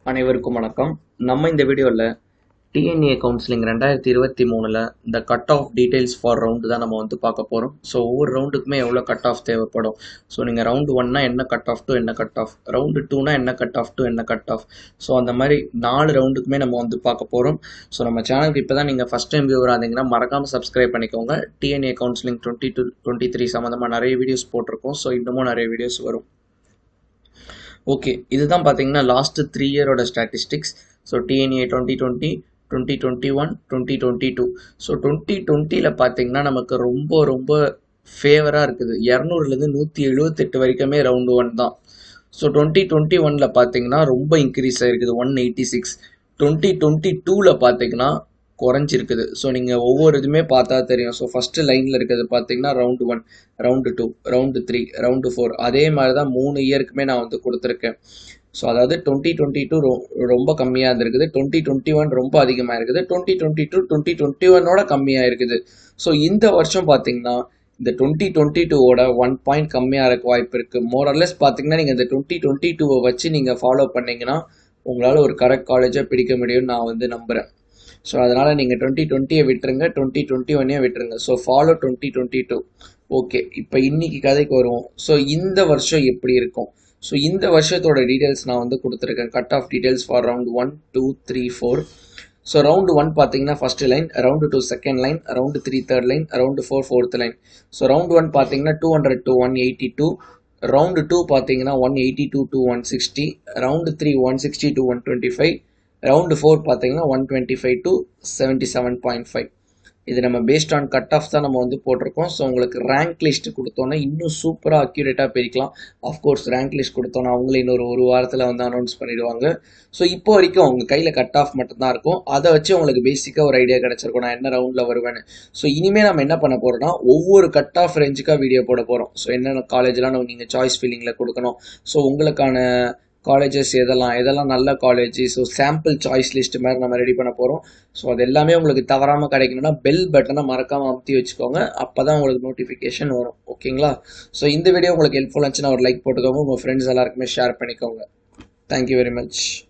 அனைவருக்கும் வணக்கம். நம்ம இந்த வீடியோவில் TNEA கவுன்சிலிங் 2023 இந்த cut off details for round தான் நம்ம பார்க்க போகிறோம். ஸோ ஒவ்வொரு ரவுண்டுக்குமே எவ்வளோ கட் ஆஃப் தேவைப்படும், ஸோ நீங்கள் ரவுண்டு 1னா என்ன கட் ஆஃப் டு என்ன கட் ஆஃப், ரவுண்டு 2னா என்ன கட் ஆஃப் டு என்ன கட் ஆஃப், ஸோ அந்த மாதிரி 4 ரவுண்டுக்குமே நம்ம பார்க்க போகிறோம். ஸோ நம்ம சேனலுக்கு இப்போ தான் நீங்கள் ஃபஸ்ட் டைம் வியூவர் ஆனீங்கன்னா மறக்காமல் சப்ஸ்கிரைப் பண்ணிக்கோங்க. TNEA கவுன்சிலிங் 2022-23 சம்மந்தமாக நிறைய வீடியோஸ் போட்டிருக்கோம். ஸோ இன்னமும் நிறைய வீடியோஸ் வரும். ஓகே, இதுதான் பார்த்தீங்கன்னா லாஸ்ட் 3 இயரோட ஸ்டாட்டிஸ்டிக்ஸ். So TNEA 2020, 2021, 2022. ஸோ 2020ல் பார்த்தீங்கன்னா நமக்கு ரொம்ப ஃபேவராக இருக்குது. 200லேருந்து 178 வரைக்குமே ரவுண்டு 1 தான். ஸோ 2021ல் பார்த்தீங்கன்னா ரொம்ப இன்க்ரீஸ் ஆகிருக்குது, 186. 2022ல் பார்த்தீங்கன்னா குறைஞ்சிருக்குது. ஸோ நீங்கள் ஒவ்வொரு இதுவுமே பார்த்தா தெரியும். ஸோ ஃபஸ்ட்டு லைனில் இருக்கிறது பார்த்தீங்கன்னா ரவுண்டு 1, ரவுண்டு 2, ரவுண்டு 3, ரவுண்டு 4, அதே மாதிரி தான் 3 இயருக்குமே நான் கொடுத்துருக்கேன். ஸோ அதாவது 2022 ரொம்ப கம்மியாக இருந்திருக்குது, 2021 ரொம்ப அதிகமாக இருக்குது, 2022 2021ஓட கம்மியாக இருக்குது. ஸோ இந்த வருஷம் பார்த்தீங்கன்னா இந்த 2022ஓட 1 பாயிண்ட் கம்மியாக இருக்க வாய்ப்பு இருக்குது. மோரல்லெஸ் பார்த்தீங்கன்னா நீங்கள் இந்த 2022 வச்சு நீங்கள் ஃபாலோ பண்ணிங்கன்னா உங்களால் ஒரு கரெக்ட் காலேஜாக பிடிக்க முடியும்னு நான் நம்புகிறேன். ஸோ அதனால் நீங்கள் 2020 விட்டுருங்க, 2021 விட்டுருங்க. So follow 2022. ஓகே, இப்போ இன்னைக்கு கதைக்கு வருவோம். ஸோ இந்த வருஷம் எப்படி இருக்கும், ஸோ இந்த வருஷத்தோட டீட்டெயில்ஸ் நான் கொடுத்துருக்கேன். Cut off details for round 1, 2, 3, 4. So round 1 பார்த்தீங்கன்னா first line, round 2 second line, round 3 third line, round 4 fourth line. So round 1 பார்த்தீங்கன்னா 200 to 182, ரவுண்டு 2 பார்த்தீங்கன்னா 182 to 160, ரவுண்டு 3 160 to 125, ரவுண்டு 4 பார்த்தீங்கன்னா 125 to 77.5. இது நம்ம பேஸ்ட் ஆன் கட் ஆஃப் தான் நம்ம போட்டிருக்கோம். So உங்களுக்கு ரேங்க் லிஸ்ட் கொடுத்தோன்னா இன்னும் சூப்பராக அக்யூரேட்டாக பிரிக்கலாம். ஆஃப்கோர்ஸ் ரேங்க் லிஸ்ட் கொடுத்தோன்னா அவங்களே ஒரு வாரத்தில் அனௌன்ஸ் பண்ணிடுவாங்க. ஸோ இப்போ வரைக்கும் அவங்க கையில் கட் ஆஃப் மட்டும்தான் இருக்கும். அதை வச்சு உங்களுக்கு பேசிக்காக ஒரு ஐடியா கிடச்சிருக்கும் நான் என்ன ரவுண்டில் வருவேன்னு. ஸோ இனிமேல் நம்ம என்ன பண்ண போகிறோம்னா ஒவ்வொரு கட் ஆஃப் ரேஞ்சுக்காக வீடியோ போட போகிறோம். ஸோ என்னென்ன காலேஜ்லாம் நீங்கள் சாய்ஸ் ஃபில்லிங்கில் கொடுக்கணும், ஸோ உங்களுக்கான காலேஜஸ் எதெல்லாம் நல்ல college, so sample choice list மாதிரி நம்ம ரெடி பண்ண போகிறோம். ஸோ அது எல்லாமே உங்களுக்கு தவறாமல் கிடைக்கணும்னா பெல் பட்டனை மறக்காமல் அமுத்தி வச்சுக்கோங்க. அப்போ தான் உங்களுக்கு நோட்டிஃபிகேஷன் வரும். ஓகேங்களா? ஸோ இந்த வீடியோ உங்களுக்கு ஹெல்ப்ஃபுல்லாக இருந்துச்சுன்னா ஒரு லைக் போட்டுக்கோங்க, உங்கள் ஃப்ரெண்ட்ஸ் எல்லாருக்குமே ஷேர் பண்ணிக்கோங்க. Thank you very much.